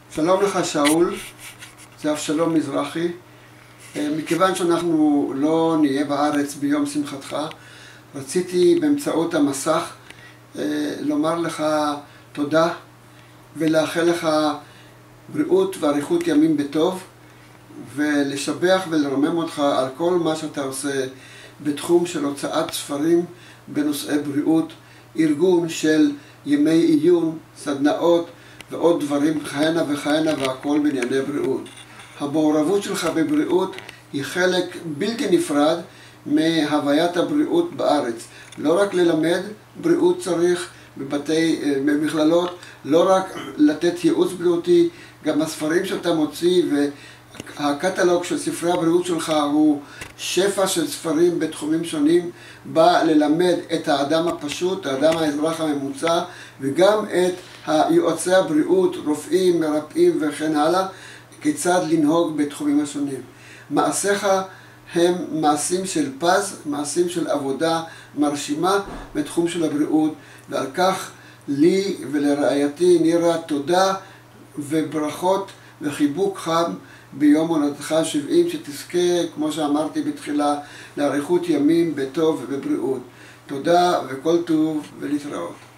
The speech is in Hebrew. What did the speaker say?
שלום לך שאול, זה אבשלום מזרחי. מכיוון שאנחנו לא נהיה בארץ ביום שמחתך, רציתי באמצעות המסך לומר לך תודה ולאחל לך בריאות ואריכות ימים בטוב, ולשבח ולרומם אותך על כל מה שאתה עושה בתחום של הוצאת ספרים בנושאי בריאות, ארגון של ימי עיון, סדנאות ועוד דברים כהנה וכהנה, והכל בענייני בריאות. המעורבות שלך בבריאות היא חלק בלתי נפרד מהוויית הבריאות בארץ. לא רק ללמד בריאות צריך במכללות, לא רק לתת ייעוץ בריאותי, גם הספרים שאתה מוציא והקטלוג של ספרי הבריאות שלך הוא שפע של ספרים בתחומים שונים, בא ללמד את האדם הפשוט, האדם האזרח הממוצע, וגם את יועצי הבריאות, רופאים, מרפאים וכן הלאה, כיצד לנהוג בתחומים השונים. מעשיך הם מעשים של פז, מעשים של עבודה מרשימה בתחום של הבריאות, ועל כך לי ולרעייתי נירה תודה וברכות וחיבוק חם ביום הולדתך 70, שתזכה, כמו שאמרתי בתחילה, לאריכות ימים בטוב ובבריאות. תודה וכל טוב ולהתראות.